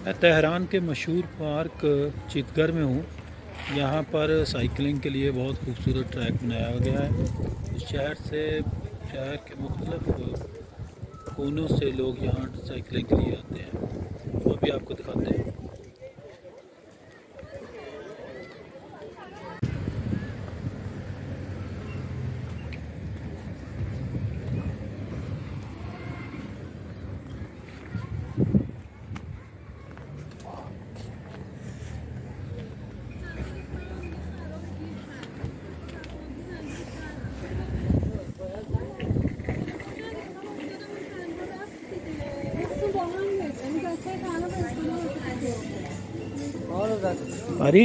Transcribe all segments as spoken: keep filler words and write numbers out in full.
मैं तहरान के मशहूर पार्क चीतगर में हूँ। यहाँ पर साइकिलिंग के लिए बहुत खूबसूरत ट्रैक बनाया गया है। इस शहर से शहर के मुख्तलिफ कोनों से लोग यहाँ साइकिलिंग के लिए आते हैं, वो भी आपको दिखाते हैं। سواری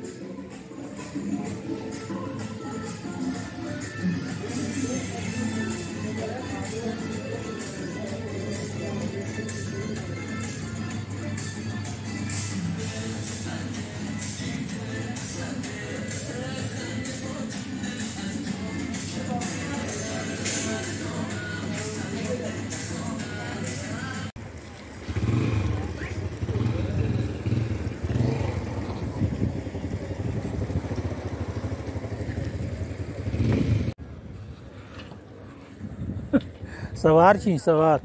سوار چی سوار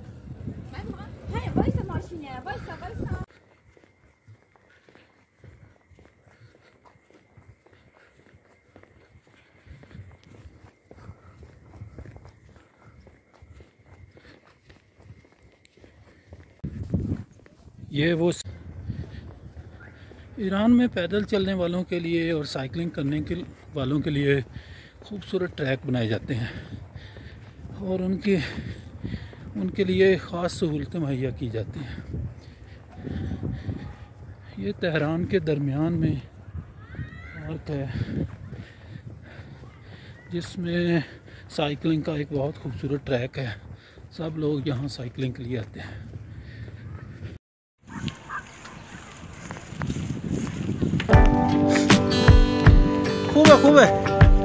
ये वो ईरान में पैदल चलने वालों के लिए और साइकिलिंग करने के वालों के लिए खूबसूरत ट्रैक बनाए जाते हैं और उनके उनके लिए ख़ास सहूलतें मुहैया की जाती हैं। ये तहरान के दरमियान में पार्क है जिसमें साइकिलिंग का एक बहुत खूबसूरत ट्रैक है। सब लोग यहाँ साइकिलिंग के लिए आते हैं। खूब है खूब है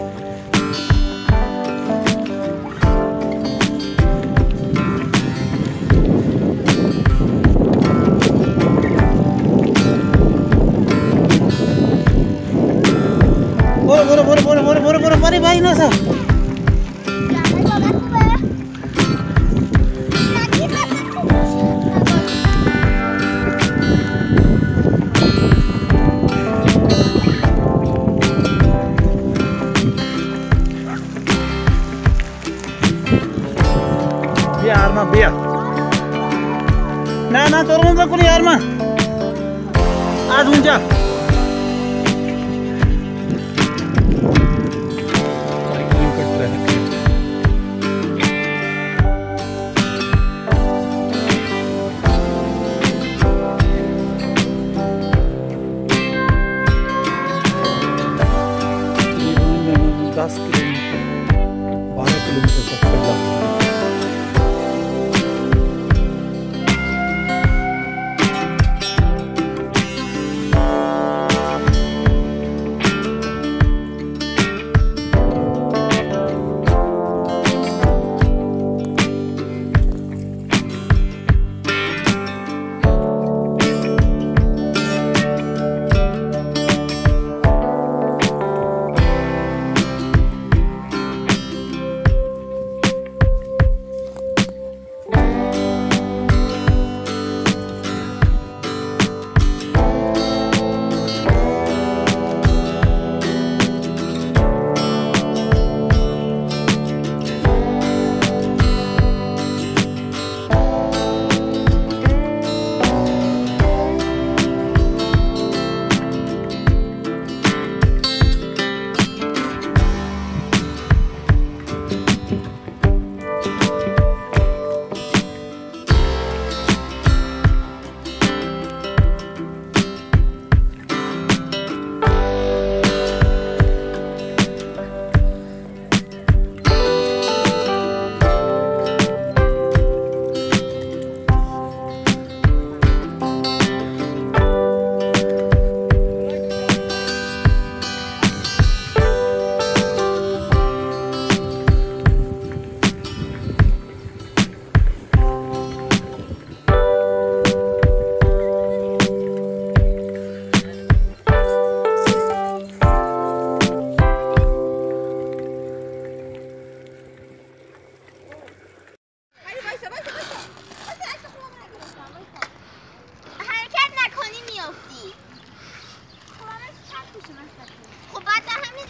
बोलो बोलो बोलो बोलो बोलो बोलो बोलो भाई ना सर यार मां बिया ना ना तोर मन कुल यार मां आज उंजा